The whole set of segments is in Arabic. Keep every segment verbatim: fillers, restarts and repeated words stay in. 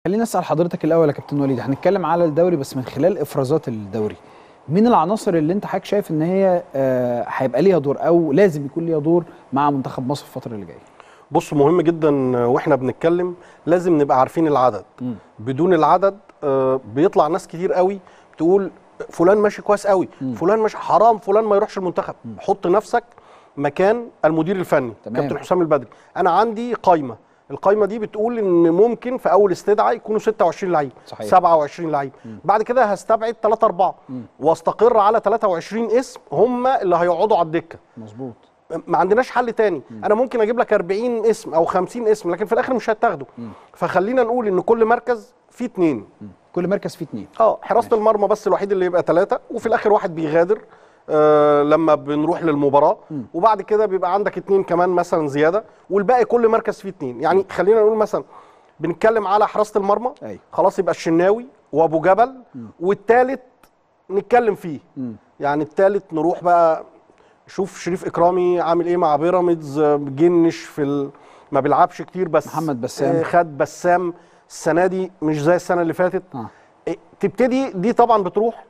خليني اسال حضرتك الاول يا كابتن وليد، هنتكلم على الدوري بس من خلال افرازات الدوري. مين العناصر اللي انت حضرتك شايف ان هي آه هيبقى ليها دور او لازم يكون ليها دور مع منتخب مصر في الفتره اللي جايه؟ بص، مهم جدا واحنا بنتكلم لازم نبقى عارفين العدد. م. بدون العدد آه بيطلع ناس كتير قوي تقول فلان ماشي كويس قوي، م. فلان ماشي حرام، فلان ما يروحش المنتخب. م. حط نفسك مكان المدير الفني كابتن حسام البدري. انا عندي قايمه، القايمه دي بتقول ان ممكن في اول استدعاء يكونوا ستة وعشرين لعيب، سبعة وعشرين لعيب، بعد كده هستبعد ثلاثة أربعة واستقر على ثلاثة وعشرين اسم هم اللي هيقعدوا على الدكه. مظبوط. ما عندناش حل تاني. مم. انا ممكن اجيب لك أربعين اسم او خمسين اسم لكن في الاخر مش هتاخده. فخلينا نقول ان كل مركز فيه اثنين. كل مركز فيه اثنين. اه حراسه المرمى بس الوحيد اللي يبقى ثلاثه، وفي الاخر واحد بيغادر آه لما بنروح للمباراه. مم. وبعد كده بيبقى عندك اثنين كمان مثلا زياده، والباقي كل مركز فيه اثنين. يعني خلينا نقول مثلا بنتكلم على حراسه المرمى. أي. خلاص يبقى الشناوي وابو جبل، والثالث نتكلم فيه. مم. يعني الثالث نروح بقى شوف شريف اكرامي عامل ايه مع بيراميدز، جنش في ال... ما بيلعبش كتير بس محمد بسام خد بسام السنه دي مش زي السنه اللي فاتت. آه. تبتدي دي طبعا بتروح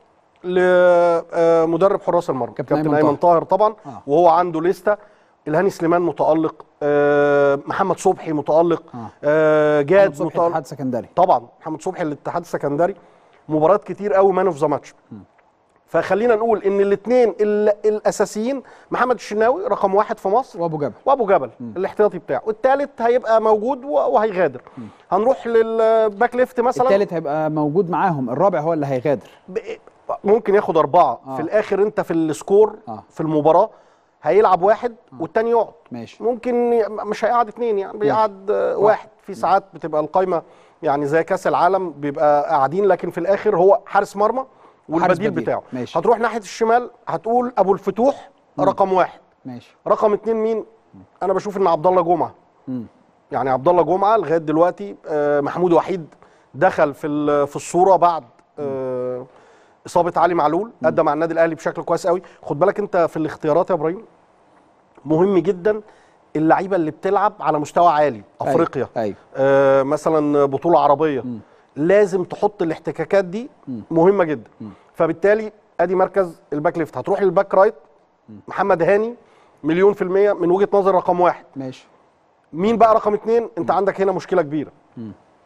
لمدرب حراس المرمى كابتن ايمن طاهر طبعا. آه. وهو عنده لسته. الهاني سليمان متالق، آه محمد صبحي متالق، آه. آه جاد محمد صبحي الاتحاد السكندري طبعا، محمد صبحي الاتحاد السكندري مباريات كتير قوي مان اوف ذا ماتش. فخلينا نقول ان الاثنين الاساسيين محمد الشناوي رقم واحد في مصر، وابو جبل وابو جبل م. الاحتياطي بتاعه، والثالث هيبقى موجود وهيغادر. م. هنروح للباك ليفت مثلا، الثالث هيبقى موجود معاهم، الرابع هو اللي هيغادر. ممكن ياخد اربعه. آه. في الاخر انت في السكور آه. في المباراه هيلعب واحد آه. والثاني يقعد. ماشي. ممكن مش هيقعد اثنين، يعني بيقعد واحد. في ساعات بتبقى القايمه يعني زي كاس العالم بيبقى قاعدين، لكن في الاخر هو حارس مرمى والبديل بتاعه. ماشي. هتروح ناحيه الشمال هتقول ابو الفتوح مم. رقم واحد. ماشي. رقم اتنين مين؟ مم. انا بشوف ان عبد الله جمعه. مم. يعني عبد الله جمعه لغايه دلوقتي آه محمود وحيد دخل في في الصوره بعد آه اصابه علي معلول، ادى مع النادي الاهلي بشكل كويس قوي. خد بالك انت في الاختيارات يا ابراهيم مهم جدا اللعيبه اللي بتلعب على مستوى عالي. افريقيا. أيوة. أيوة. آه مثلا بطوله عربيه. مم. لازم تحط الاحتكاكات دي. مم. مهمه جدا. مم. فبالتالي ادي مركز الباك ليفت. هتروح للباك رايت. م. محمد هاني مليون في المية من وجهة نظر رقم واحد. ماشي. مين بقى رقم اتنين؟ انت م. عندك هنا مشكلة كبيرة. م.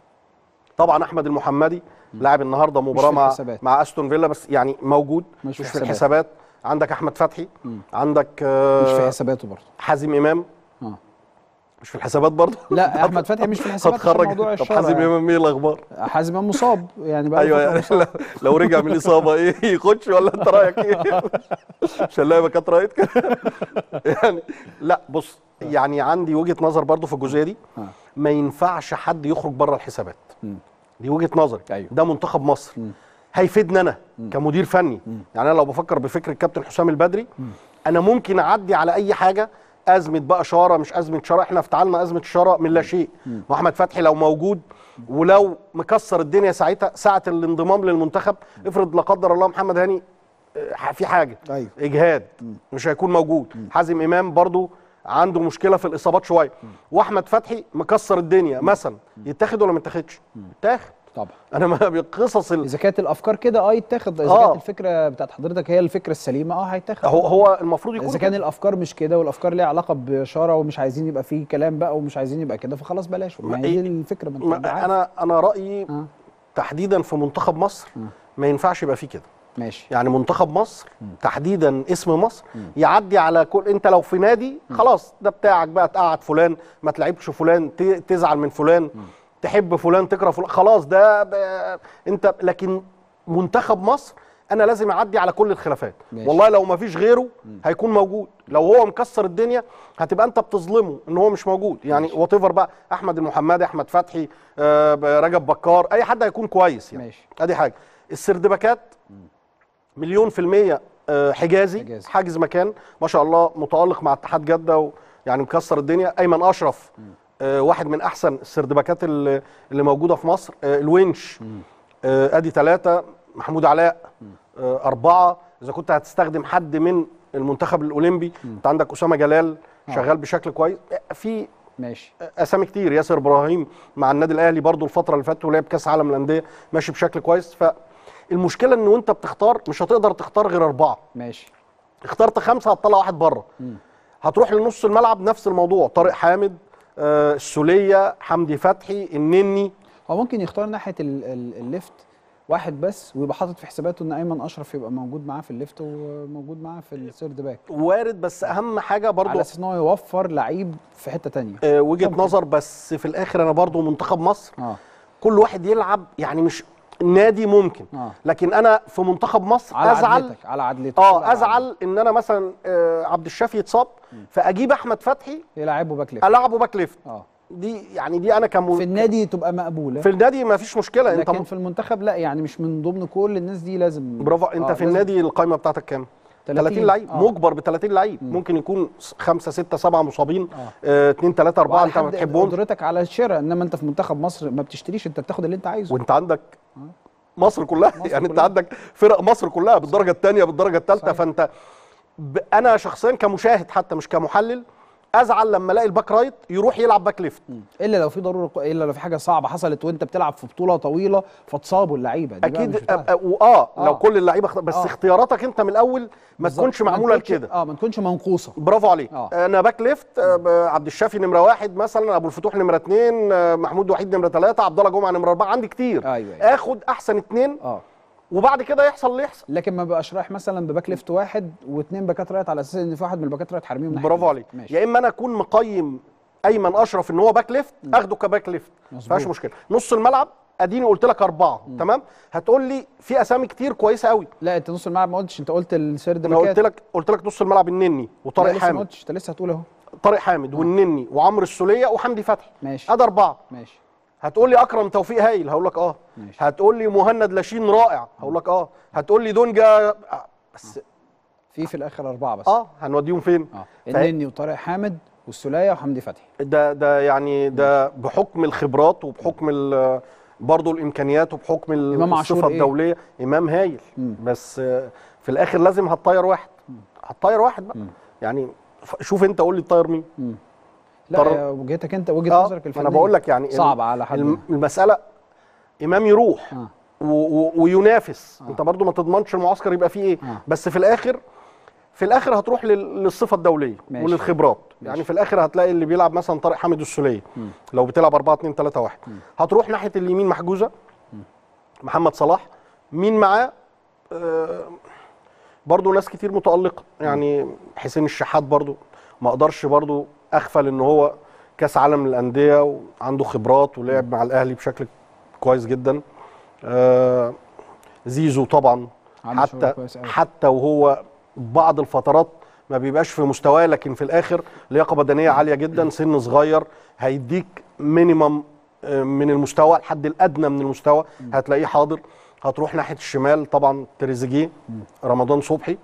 طبعا احمد المحمدي لاعب النهارده مباراة مع مع استون فيلا بس يعني موجود مش, مش في الحسابات. عندك احمد فتحي. م. عندك آه مش في حساباته برضه. حازم امام. اه مش في الحسابات برضه. لا احمد فتحي مش في الحسابات عشان موضوع الشهرة. طب حازم امام يعني. ايه الاخبار؟ حازم امام مصاب يعني بقى. ايوه مصاب. لو رجع من الاصابه ايه يخش ولا انت رايك ايه؟ عشان لا يبقى كانت رايت كده. يعني لا بص، يعني عندي وجهه نظر برضه في الجزئيه دي. ما ينفعش حد يخرج بره الحسابات. دي وجهه نظري. أيوه. ده منتخب مصر. م. هيفيدنا انا م. كمدير فني. م. يعني انا لو بفكر بفكر الكابتن حسام البدري م. انا ممكن اعدي على اي حاجه. ازمه بقى شاره مش ازمه شاره، احنا افتعلنا ازمه الشاره من لا شيء. واحمد فتحي لو موجود ولو مكسر الدنيا ساعتها ساعه الانضمام للمنتخب، افرض لا قدر الله محمد هاني في حاجه. أيوه. اجهاد م. مش هيكون موجود. م. حازم امام برضو عنده مشكله في الاصابات شويه. م. واحمد فتحي مكسر الدنيا. م. مثلا يتاخد ولا ما يتاخدش؟ يتاخد طبعا. انا ما بقصص ال... اذا كانت الافكار كده اه يتاخد. اذا آه. كانت الفكره بتاعت حضرتك هي الفكره السليمه اه هيتاخد. هو هو المفروض يكون اذا كان كده. الافكار مش كده والافكار ليها علاقه بشاره ومش عايزين يبقى فيه كلام بقى ومش عايزين يبقى كده فخلاص بلاش. ما هي دي الفكره. ما انا انا رايي آه. تحديدا في منتخب مصر آه. ما ينفعش يبقى فيه كده. ماشي. يعني منتخب مصر م. تحديدا اسم مصر م. يعدي على كل. انت لو في نادي خلاص ده بتاعك بقى، تقعد فلان ما تلعبش فلان، تزعل من فلان م. تحب فلان تكره فلان، خلاص ده انت. لكن منتخب مصر انا لازم اعدي على كل الخلافات. ماشي. والله لو ما فيش غيره م. هيكون موجود. لو هو مكسر الدنيا هتبقى انت بتظلمه ان هو مش موجود. يعني وات ايفر بقى احمد المحمدي، احمد فتحي، آه رجب بكار، اي حد هيكون كويس يعني. ماشي. ادي حاجه. السردباكات مليون في المية حجازي, حجازي حاجز مكان ما شاء الله متألق مع اتحاد جدة ويعني مكسر الدنيا. أيمن أشرف آه واحد من أحسن السردباكات اللي, اللي موجودة في مصر. آه الونش آه أدي ثلاثة. محمود علاء آه أربعة. إذا كنت هتستخدم حد من المنتخب الأولمبي أنت عندك أسامة جلال شغال بشكل كويس. في ماشي. اسامي كتير، ياسر ابراهيم مع النادي الاهلي برضو الفتره اللي فاتت ولعب كاس عالم الانديه ماشي بشكل كويس. فالمشكله ان وانت بتختار مش هتقدر تختار غير اربعه. ماشي. اخترت خمسه هتطلع واحد بره. هتروح لنص الملعب نفس الموضوع، طارق حامد، آه السوليه، حمدي فتحي، النني. هو ممكن يختار ناحيه ال ال الليفت واحد بس ويبقى حاطط في حساباته ان ايمن اشرف يبقى موجود معاه في الليفت وموجود معاه في السيرد باك. وارد، بس اهم حاجه برضو على اساس ان هو يوفر لعيب في حته ثانيه. آه وجهه نظر، بس في الاخر انا برضو منتخب مصر اه كل واحد يلعب، يعني مش نادي ممكن آه. لكن انا في منتخب مصر على ازعل عدلتك على عدلتك اه ازعل ان انا مثلا آه عبد الشافي يتصاب فاجيب احمد فتحي يلعبه باك ليفت، العبه باك ليفت. اه دي يعني دي انا كم في النادي تبقى مقبوله، في النادي ما فيش مشكله. لكن انت في المنتخب لا، يعني مش من ضمن كل الناس دي لازم. برافو. انت آه في لازم. النادي القائمه بتاعتك كام؟ ثلاثين لعيب. آه. مجبر ب ثلاثين لعيب. ممكن يكون خمسة ستة سبعة مصابين، اثنين ثلاثة أربعة انت ما بتحبهم، قدرتك على الشراء. انما انت في منتخب مصر ما بتشتريش، انت بتاخد اللي انت عايزه. وانت عندك مصر كلها مصر يعني كلها. انت عندك فرق مصر كلها بالدرجه الثانيه بالدرجه الثالثه. فانت ب... انا شخصيا كمشاهد حتى مش كمحلل ازعل لما الاقي الباك رايت يروح يلعب باك ليفت، الا لو في ضروره، الا لو في حاجه صعبه حصلت وانت بتلعب في بطوله طويله فتصابوا اللعيبه دي. اكيد اه آه. لو كل اللعيبه اخت... بس آه. اختياراتك انت من الاول ما تكونش معموله لكده. اه ما تكونش منقوصه. برافو عليك. آه. انا باك ليفت، آه عبد الشافي نمره واحد مثلا، ابو الفتوح نمره اثنين، آه محمود وحيد نمره ثلاثه، عبد الله جمعه نمره اربعه، عندي كتير. أيوة أيوة. اخد احسن اثنين اه وبعد كده يحصل اللي يحصل. لكن ما بقاش رايح مثلا بباك ليفت واحد واثنين باكات رايت على اساس ان في واحد من الباكات رايت حارميهم ناحيه. برافو عليك. ماشي. يا اما انا اكون مقيم ايمن اشرف ان هو باك ليفت اخده كباك ليفت ما فيهاش مشكله. نص الملعب اديني قلت لك اربعه. مم. تمام. هتقول لي في اسامي كتير كويسه قوي. لا انت نص الملعب ما قلتش، انت قلت السيرد انا قلت لك قلت لك نص الملعب النني وطارق حامد. ما قلتش، انت لسه هتقول اهو. طارق حامد آه. والنني وعمرو السوليه وحمدي فتحي. ماشي. ادي اربعه. ماشي. هتقول لي اكرم توفيق هايل، هقول لك اه. ماشي. هتقول لي مهند لاشين رائع، هقول لك اه. هتقول لي دونجا آه. بس في في الاخر اربعه بس. اه هنوديهم فين؟ اه النني وطارق حامد والسوليه وحمدي فتحي. ده ده يعني ده بحكم الخبرات وبحكم برضه الامكانيات وبحكم الصفه الدوليه. إيه؟ امام هايل. مم. بس في الاخر لازم هتطير واحد. هتطير واحد بقى. مم. يعني شوف انت قول لي تطير مين. مم. لا وجهتك انت، وجهه آه نظرك الفنيه. انا بقول لك يعني صعب على حد. المساله امام يروح آه. وينافس. آه. انت برضو ما تضمنش المعسكر يبقى فيه ايه. آه. بس في الاخر في الاخر هتروح للصفه الدوليه. ماشي. وللخبرات. ماشي. يعني في الاخر هتلاقي اللي بيلعب مثلا طارق حامد السوليه لو بتلعب اربعة اتنين ثلاثة واحد هتروح ناحيه اليمين محجوزه م. محمد صلاح. مين معاه؟ آه برضو ناس كتير متالقه. يعني حسين الشحات برضو ما اقدرش برضو اغفل ان هو كاس عالم للانديه وعنده خبرات ولعب مع الاهلي بشكل كويس جدا. آه زيزو طبعا حتى حتى وهو بعض الفترات ما بيبقاش في مستواه، لكن في الاخر لياقه بدنيه عاليه جدا، سن صغير هيديك مينيمم من المستوى، الحد الادنى من المستوى هتلاقيه حاضر. هتروح ناحيه الشمال طبعا تريزيجيه، رمضان صبحي،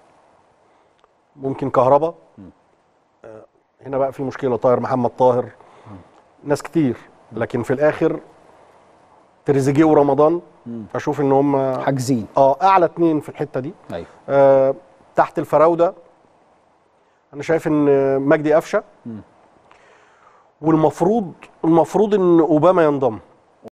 ممكن كهربا. آه هنا بقى في مشكله، طاهر محمد طاهر، ناس كتير، لكن في الاخر تريزيجيه ورمضان اشوف ان هم حاجزين اه اعلى اتنين في الحته دي. ايوه. آه تحت الفراوده انا شايف ان مجدي قفشه، والمفروض المفروض ان اوباما ينضم.